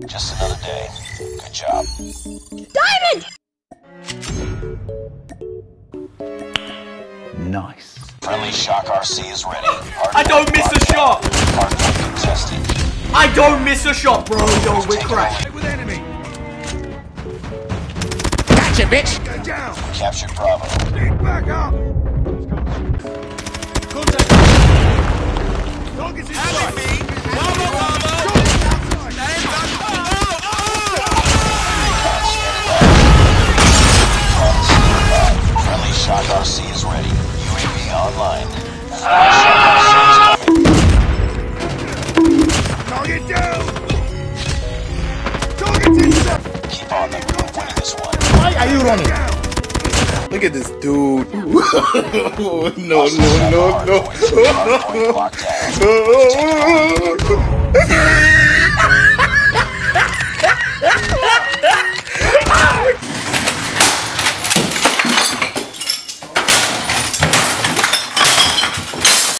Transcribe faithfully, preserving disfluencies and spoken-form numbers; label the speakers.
Speaker 1: Just another day. Good job.
Speaker 2: Diamond!
Speaker 3: Nice.
Speaker 1: Friendly Shock R C is ready.
Speaker 4: I don't miss a shot!
Speaker 1: Hardpoint contested.
Speaker 4: I don't miss a shot, bro. Yo, we're cracked.
Speaker 5: With enemy.
Speaker 3: Gotcha, bitch!
Speaker 5: Go down.
Speaker 1: Captured Bravo.
Speaker 5: Dig back up. Contact. Target's in sight.
Speaker 6: Bravo, Bravo!
Speaker 1: Friendly Shock R C is ready. U A V online.
Speaker 5: Target down. Target's in sight.
Speaker 1: Keep on them. We're winning this one.
Speaker 3: Why are you running?
Speaker 5: Down.
Speaker 7: Look at this dude. no, no, no, no.
Speaker 1: Hardpoint locked down.
Speaker 7: no.